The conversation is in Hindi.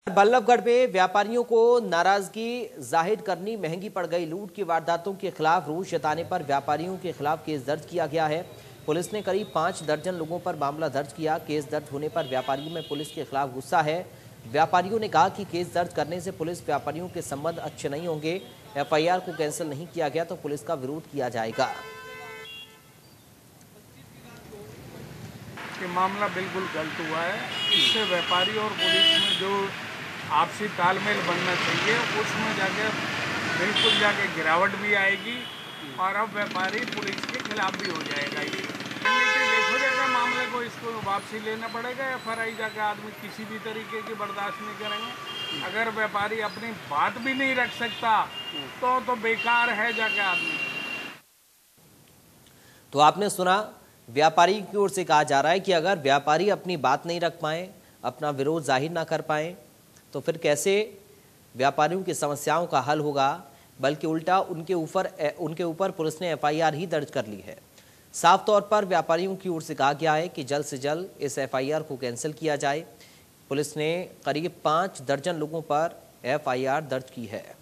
बल्लभगढ़ में व्यापारियों को नाराजगी जाहिर करनी महंगी पड़ गई। लूट की वारदातों के खिलाफ रोष जताने पर व्यापारियों के खिलाफ केस दर्ज किया गया है। पुलिस ने करीब 5 दर्जन लोगों पर मामला दर्ज किया। केस दर्ज होने पर व्यापारियों में पुलिस के खिलाफ गुस्सा है। व्यापारियों ने कहा कि केस दर्ज करने से पुलिस व्यापारियों के संबंध अच्छे नहीं होंगे। एफआईआर को कैंसिल नहीं किया गया तो पुलिस का विरोध किया जाएगा। ये मामला बिल्कुल गलत हुआ है। इससे व्यापारी और पुलिस में जो आपसी तालमेल बनना चाहिए उसमें जाके बिल्कुल जाके गिरावट भी आएगी और अब व्यापारी पुलिस के खिलाफ भी हो जाएगा। ये देखो जाएगा मामले को, इसको वापसी लेना पड़ेगा। एफआईआर जाकर आदमी किसी भी तरीके की बर्दाश्त नहीं करेंगे। अगर व्यापारी अपनी बात भी नहीं रख सकता तो बेकार है जाके आदमी। तो आपने सुना, व्यापारी की ओर से कहा जा रहा है कि अगर व्यापारी अपनी बात नहीं रख पाए, अपना विरोध जाहिर ना कर पाए, तो फिर कैसे व्यापारियों की समस्याओं का हल होगा। बल्कि उल्टा उनके ऊपर पुलिस ने एफआईआर ही दर्ज कर ली है। साफ तौर पर व्यापारियों की ओर से कहा गया है कि जल्द से जल्द इस एफआईआर को कैंसिल किया जाए। पुलिस ने करीब 5 दर्जन लोगों पर एफआईआर दर्ज की है।